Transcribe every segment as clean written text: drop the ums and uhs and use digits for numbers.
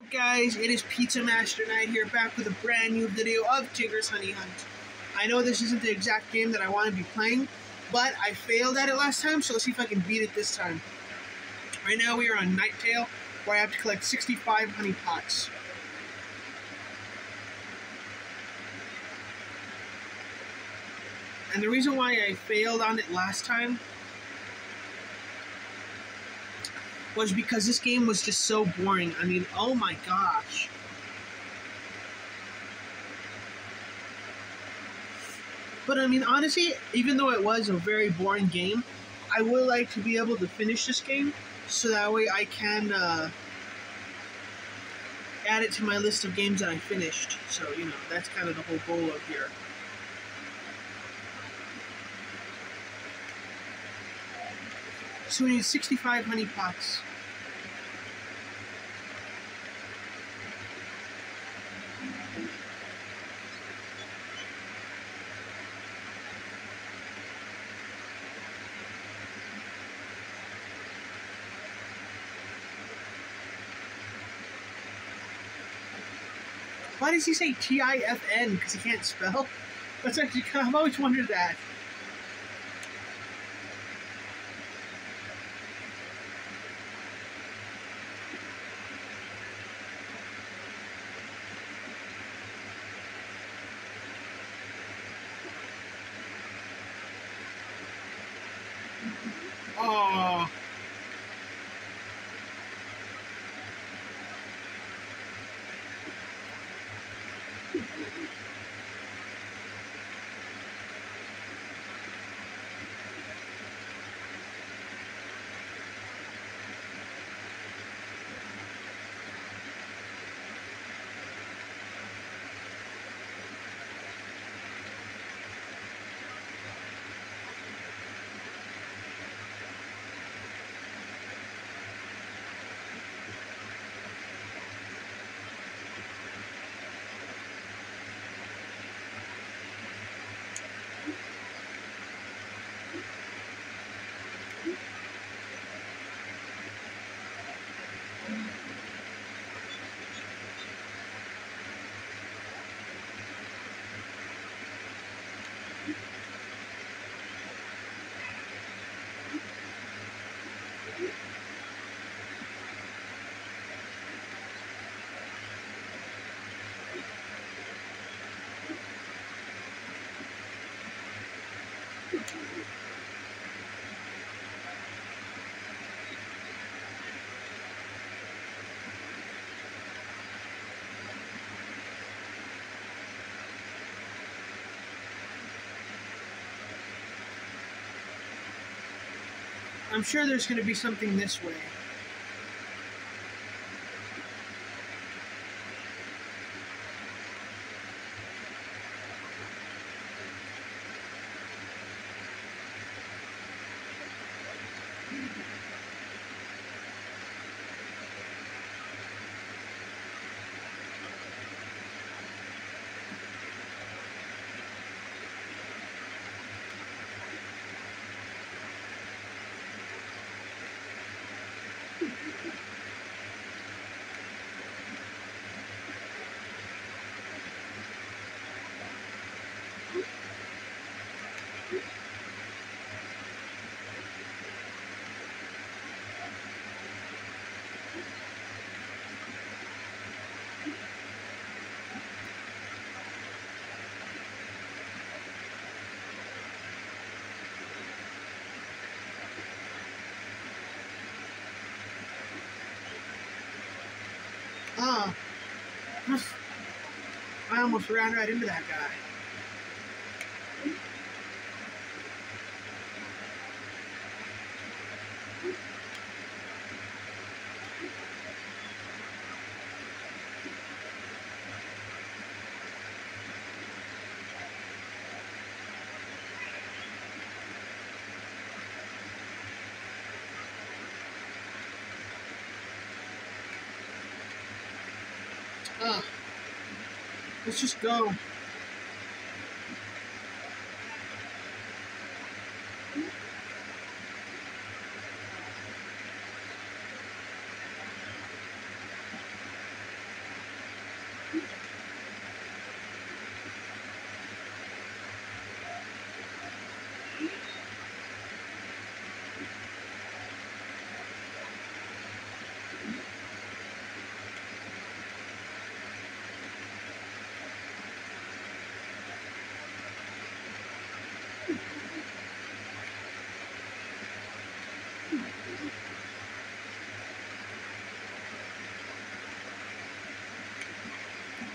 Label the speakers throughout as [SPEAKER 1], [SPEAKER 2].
[SPEAKER 1] Guys, it is Pizza Master Night here, back with a brand new video of Tigger's Honey Hunt. I know this isn't the exact game that I want to be playing, but I failed at it last time, so let's see if I can beat it this time. Right now we are on Nighttail, where I have to collect 65 honey pots. And the reason why I failed on it last time was because this game was just so boring. I mean, oh my gosh. But I mean, honestly, even though it was a very boring game, I would like to be able to finish this game so that way I can add it to my list of games that I finished. So, you know, that's kind of the whole goal of here. So we need 65 honey pots. Why does he say T-I-F-N? Because he can't spell? That's actually kind of, I've always wondered that. Oh. I'm sure there's going to be something this way. Ah, I almost ran right into that guy. Let's just go.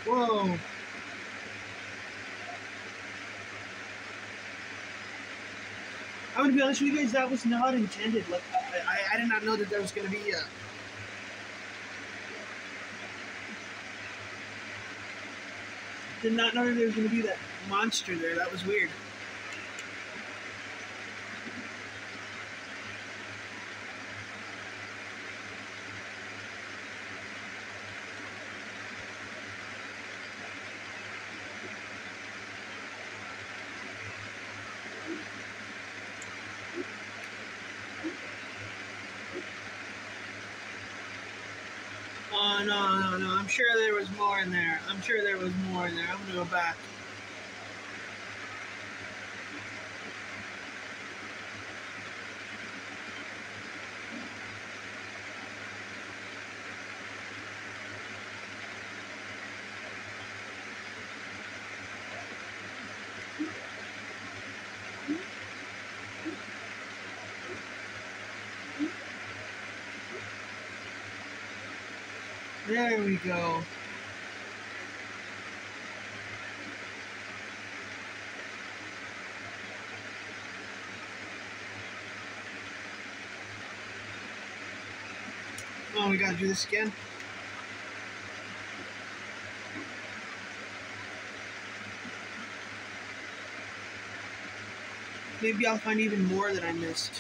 [SPEAKER 1] Whoa. I'm gonna be honest with you guys, that was not intended. Like, I did not know that there was gonna be a... Did not know that there was gonna be that monster there. That was weird. Oh, no. I'm sure there was more in there. I'm gonna go back. There we go. Oh, we gotta do this again. Maybe I'll find even more that I missed.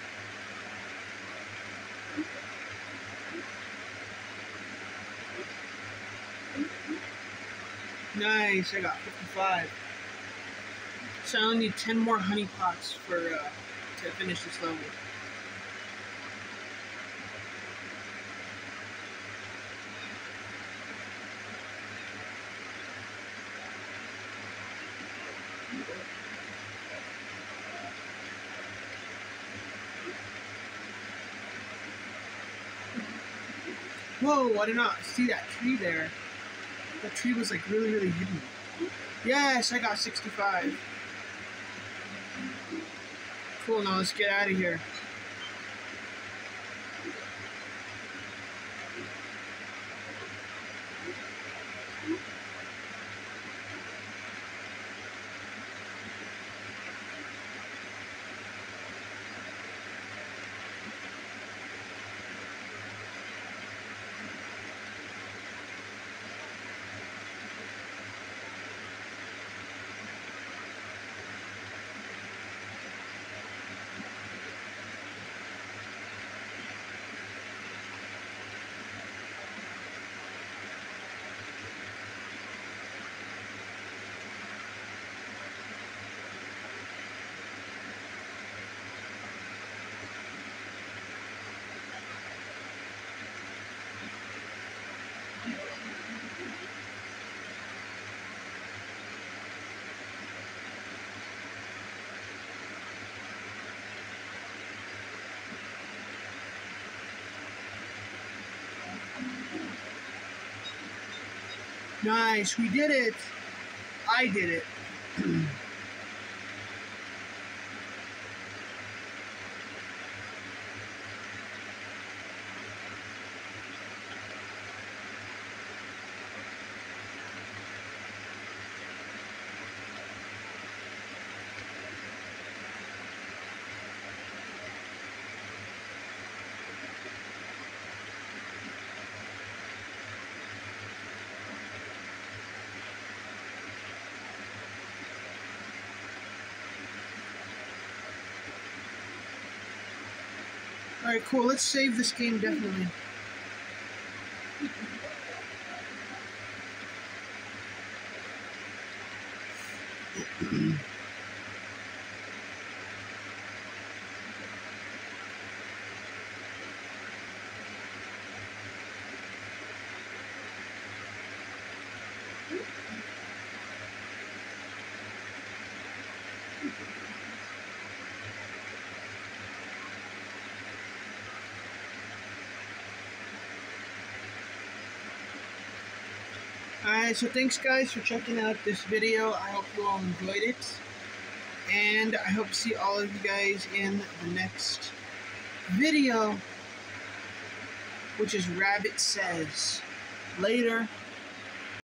[SPEAKER 1] Nice, I got 55. So I only need 10 more honey pots for to finish this level. Whoa, I did not see that tree there. That tree was like really hidden. Yes, I got 65. Cool, now let's get out of here. Nice, we did it. I did it. Alright, cool. Let's save this game, definitely. Alright, so thanks guys for checking out this video. I hope you all enjoyed it. And I hope to see all of you guys in the next video, which is Rabbit Says. Later.